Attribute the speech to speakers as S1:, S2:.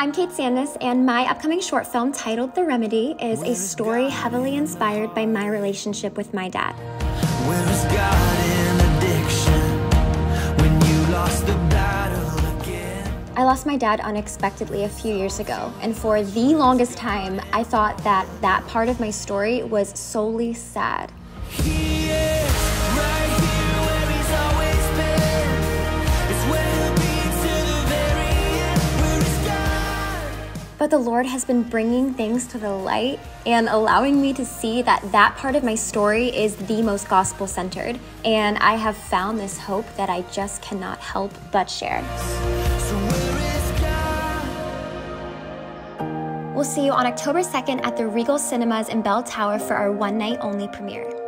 S1: I'm Kate Sandus, and my upcoming short film titled The Remedy is a story heavily inspired by my relationship with my dad.
S2: Where is God in addiction when you lost the battle again?
S1: I lost my dad unexpectedly a few years ago, and for the longest time, I thought that that part of my story was solely sad.
S2: He is right here where he's always been. It's where he'll be to the very end. Where is God?
S1: But the Lord has been bringing things to the light and allowing me to see that that part of my story is the most gospel-centered, and I have found this hope that I just cannot help but share.
S2: So where is God?
S1: We'll see you on October 2nd at the Regal Cinemas in Belltower for our one-night only premiere.